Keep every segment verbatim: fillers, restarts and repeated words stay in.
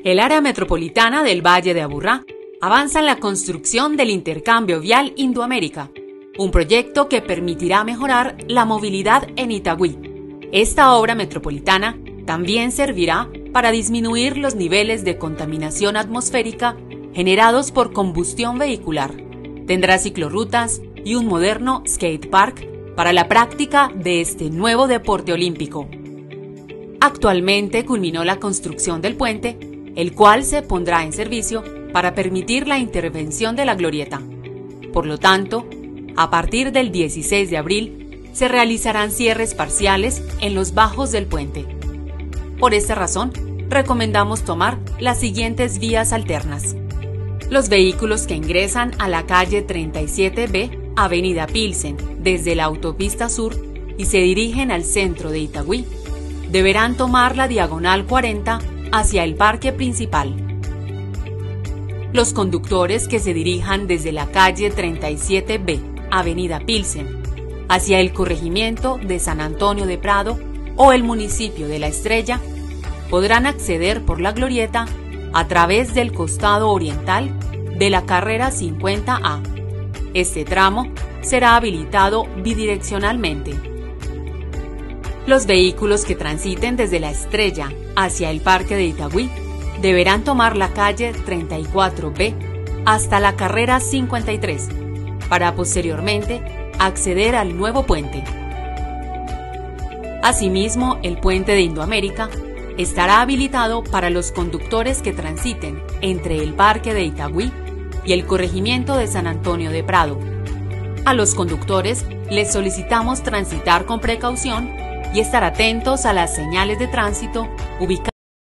El área metropolitana del Valle de Aburrá avanza en la construcción del intercambio vial Indoamérica, un proyecto que permitirá mejorar la movilidad en Itagüí. Esta obra metropolitana también servirá para disminuir los niveles de contaminación atmosférica generados por combustión vehicular. Tendrá ciclorrutas y un moderno skatepark para la práctica de este nuevo deporte olímpico. Actualmente culminó la construcción del puente, el cual se pondrá en servicio para permitir la intervención de la glorieta. Por lo tanto, a partir del dieciséis de abril, se realizarán cierres parciales en los bajos del puente. Por esta razón, recomendamos tomar las siguientes vías alternas. Los vehículos que ingresan a la calle treinta y siete B, Avenida Pilsen, desde la autopista sur y se dirigen al centro de Itagüí, deberán tomar la diagonal cuarenta hacia el parque principal. Los conductores que se dirijan desde la calle treinta y siete B, Avenida Pilsen, hacia el corregimiento de San Antonio de Prado o el municipio de La Estrella, podrán acceder por la glorieta a través del costado oriental de la carrera cincuenta A. Este tramo será habilitado bidireccionalmente. Los vehículos que transiten desde La Estrella hacia el Parque de Itagüí deberán tomar la calle treinta y cuatro B hasta la carrera cincuenta y tres para posteriormente acceder al nuevo puente. Asimismo, el puente de Indoamérica estará habilitado para los conductores que transiten entre el Parque de Itagüí y el corregimiento de San Antonio de Prado. A los conductores les solicitamos transitar con precaución y estar atentos a las señales de tránsito ubicadas.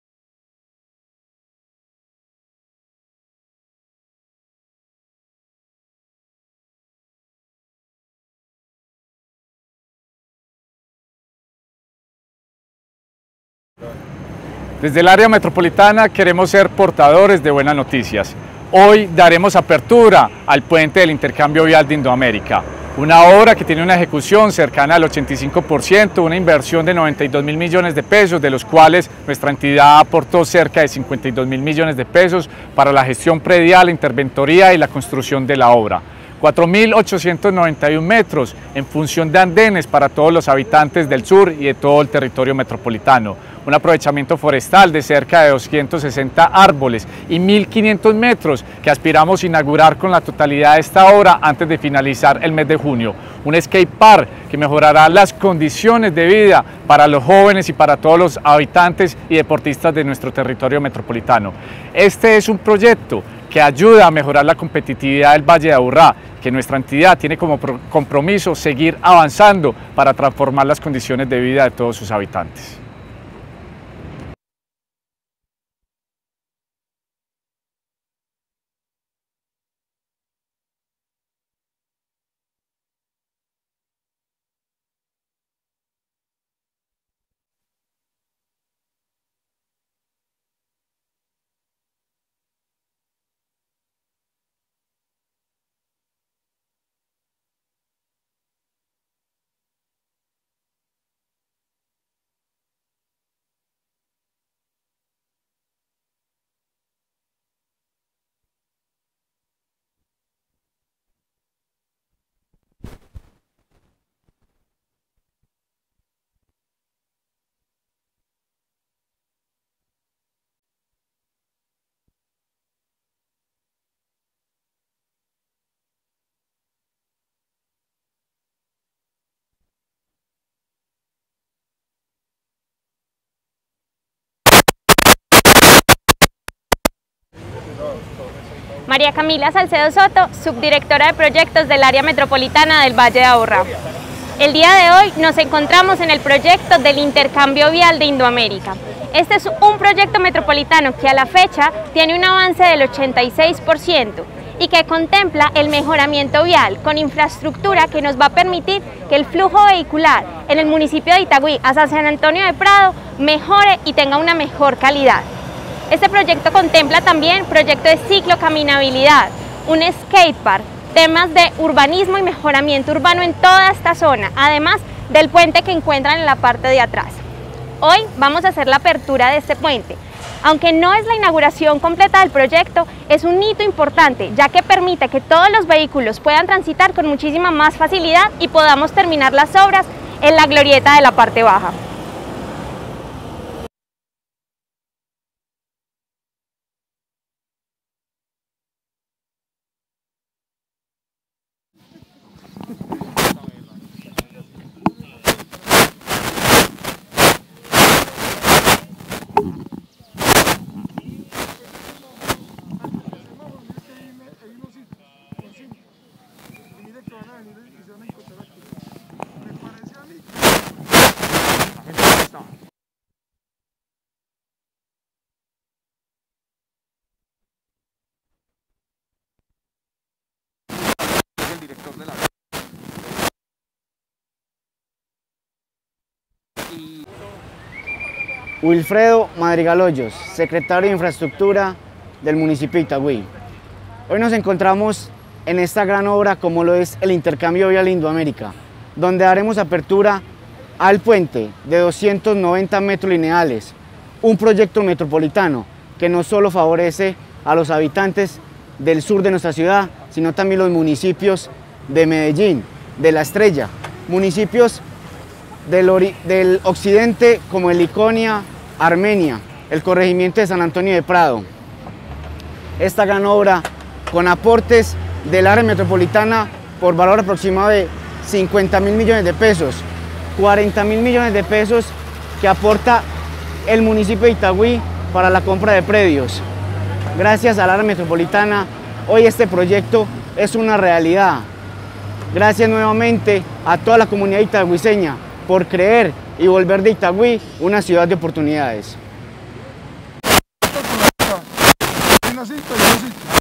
Desde el área metropolitana queremos ser portadores de buenas noticias. Hoy daremos apertura al puente del intercambio vial de Indoamérica, una obra que tiene una ejecución cercana al ochenta y cinco por ciento, una inversión de noventa y dos mil millones de pesos, de los cuales nuestra entidad aportó cerca de cincuenta y dos mil millones de pesos para la gestión predial, la interventoría y la construcción de la obra. cuatro mil ochocientos noventa y uno metros en función de andenes para todos los habitantes del sur y de todo el territorio metropolitano. Un aprovechamiento forestal de cerca de doscientos sesenta árboles y mil quinientos metros que aspiramos a inaugurar con la totalidad de esta obra antes de finalizar el mes de junio. Un skatepark que mejorará las condiciones de vida para los jóvenes y para todos los habitantes y deportistas de nuestro territorio metropolitano. Este es un proyecto que ayuda a mejorar la competitividad del Valle de Aburrá, que nuestra entidad tiene como compromiso seguir avanzando para transformar las condiciones de vida de todos sus habitantes. María Camila Salcedo Soto, subdirectora de proyectos del área metropolitana del Valle de Aburrá. El día de hoy nos encontramos en el proyecto del intercambio vial de Indoamérica. Este es un proyecto metropolitano que a la fecha tiene un avance del ochenta y seis por ciento y que contempla el mejoramiento vial con infraestructura que nos va a permitir que el flujo vehicular en el municipio de Itagüí hasta San Antonio de Prado mejore y tenga una mejor calidad. Este proyecto contempla también proyecto de ciclocaminabilidad, un skatepark, temas de urbanismo y mejoramiento urbano en toda esta zona, además del puente que encuentran en la parte de atrás. Hoy vamos a hacer la apertura de este puente. Aunque no es la inauguración completa del proyecto, es un hito importante, ya que permite que todos los vehículos puedan transitar con muchísima más facilidad y podamos terminar las obras en la glorieta de la parte baja. Wilfredo Madrigal Hoyos, secretario de Infraestructura del municipio de Itagüí. Hoy nos encontramos en esta gran obra como lo es el intercambio vial Indoamérica, donde daremos apertura al puente de doscientos noventa metros lineales, un proyecto metropolitano que no solo favorece a los habitantes del sur de nuestra ciudad, sino también los municipios de Medellín, de La Estrella, municipios del, ori del occidente como el Liconia, Armenia, el corregimiento de San Antonio de Prado. Esta gran obra, con aportes del área metropolitana por valor aproximado de cincuenta mil millones de pesos, cuarenta mil millones de pesos que aporta el municipio de Itagüí para la compra de predios. Gracias al área metropolitana, hoy este proyecto es una realidad. Gracias nuevamente a toda la comunidad itagüiseña por creer y volver de Itagüí una ciudad de oportunidades.